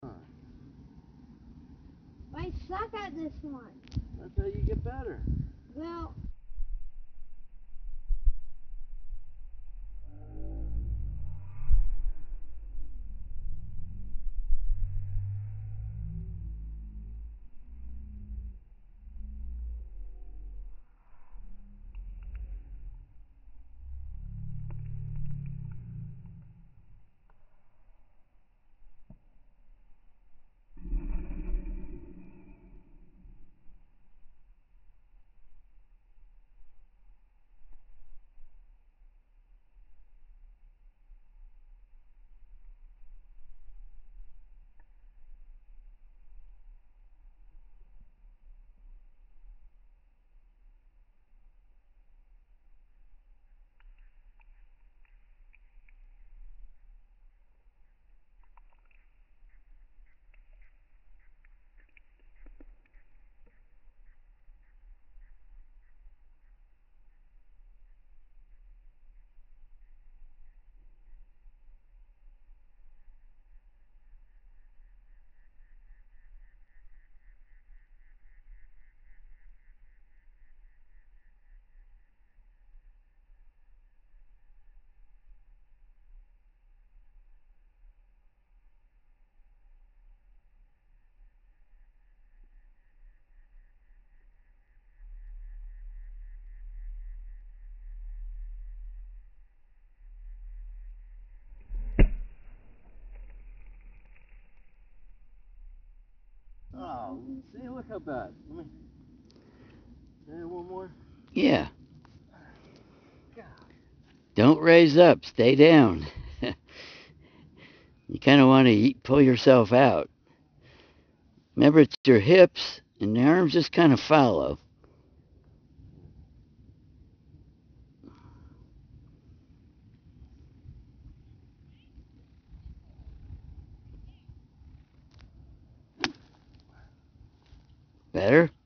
Huh. I suck at this one. That's how you get better. Well, Oh, see, look how bad. Let me. One more. Yeah. God. Don't raise up. Stay down. You kind of want to pull yourself out. Remember, it's your hips and the arms just kind of follow. Better?